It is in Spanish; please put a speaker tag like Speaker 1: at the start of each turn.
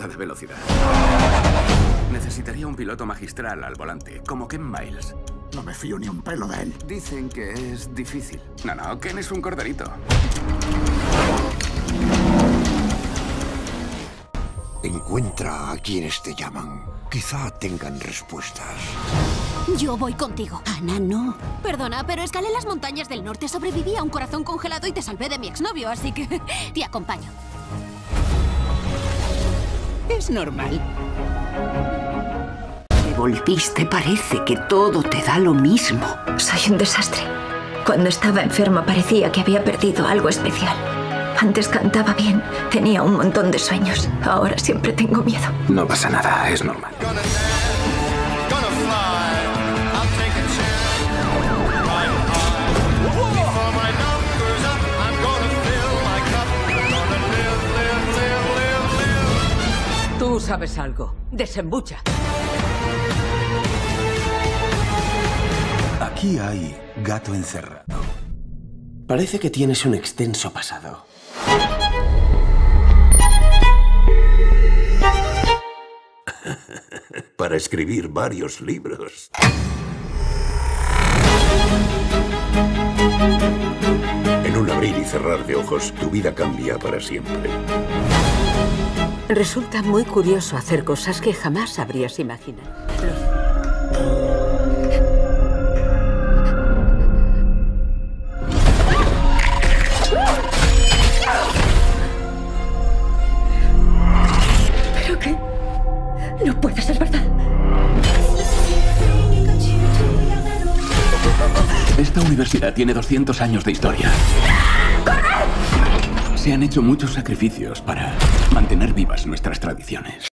Speaker 1: trata de velocidad. Necesitaría un piloto magistral al volante, como Ken Miles.
Speaker 2: No me fío ni un pelo de él.
Speaker 1: Dicen que es difícil. No, Ken es un corderito.
Speaker 3: Encuentra a quienes te llaman. Quizá tengan respuestas.
Speaker 4: Yo voy contigo.
Speaker 5: Ana, no.
Speaker 4: Perdona, pero escalé las montañas del norte, sobreviví a un corazón congelado y te salvé de mi exnovio, así que te acompaño.
Speaker 5: Es normal. Te volviste, parece que todo te da lo mismo.
Speaker 6: Soy un desastre. Cuando estaba enferma parecía que había perdido algo especial. Antes cantaba bien, tenía un montón de sueños. Ahora siempre tengo miedo.
Speaker 1: No pasa nada, es normal.
Speaker 7: Tú sabes algo. Desembucha.
Speaker 8: Aquí hay gato encerrado. Parece que tienes un extenso pasado.
Speaker 3: Para escribir varios libros. En un abrir y cerrar de ojos, tu vida cambia para siempre.
Speaker 7: Resulta muy curioso hacer cosas que jamás habrías imaginado.
Speaker 6: ¿Pero qué? No puede ser verdad.
Speaker 1: Esta universidad tiene 200 años de historia. ¡Corre! Se han hecho muchos sacrificios para mantener vivas nuestras tradiciones.